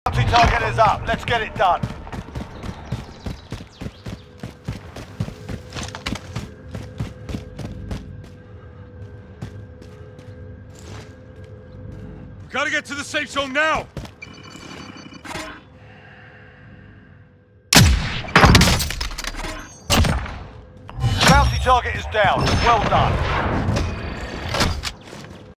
Bounty target is up. Let's get it done. Gotta get to the safe zone now! Bounty target is down. Well done.